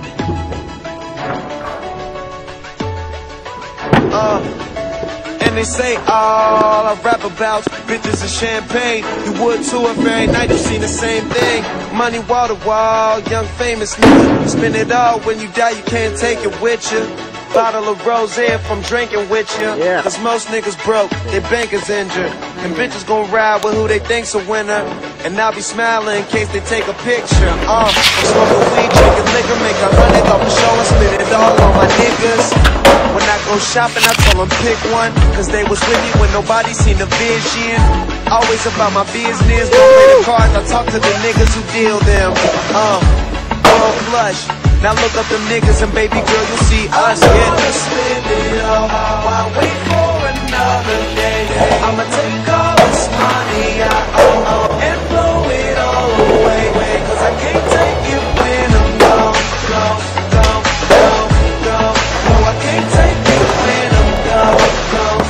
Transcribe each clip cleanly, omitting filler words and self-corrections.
And they say all I rap about bitches and champagne. You would too if every night you seen the same thing. Money wall to wall, young famous nigga. Spend it all, when you die you can't take it with you. Bottle of rosé if I'm drinking with you. Yeah. Cause most niggas broke, their bank is injured. And bitches gon' ride with who they think's a winner. And I'll be smiling in case they take a picture. I'm smoking weed, drinking liquor, make 100 off the show and spend it all on my niggas. When I go shopping, I tell them pick one. Cause they was with me when nobody seen the vision. Always about my business, don't play the cards, I talk to the niggas who deal them. All flush. Now look up them niggas and baby girl, you'll see us. Yeah. Spend it all while I wait for another day. I'ma take all this money I owe and blow it all away. Cause I can't take it when I'm gone. No, I can't take it when I'm gone.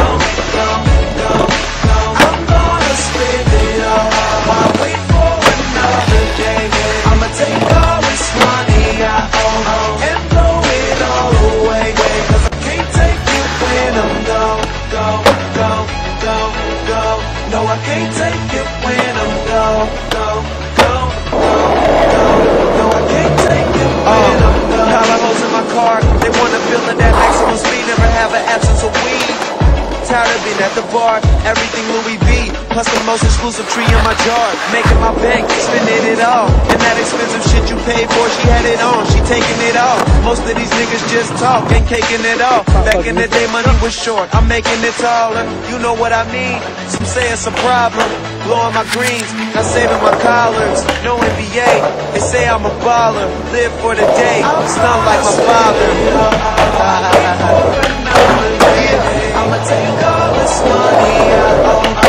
I'm gonna spend it all while I wait for another day. I'ma take all this money I owe and blow it all away. Cause I can't take it when I'm gone. No, I can't take it when I'm gone. No, I can't take it when I'm gone. Power holes in my car, they wanna feel at that maximum speed, never have an absence of weed. Tired of being at the bar, everything Louis V, plus the most exclusive tree in my jar. Making my bank, spending it all. And that expensive shit you paid for, she had it on, she taking it off. Most of these niggas just talk, ain't caking it off. Back in the day, money was short, I'm making it taller. You know what I mean? Some say it's a problem. Blowing my greens, not saving my collards. No NBA, they say I'm a baller. Live for the day, stunned like my father. I'ma take all this money I owe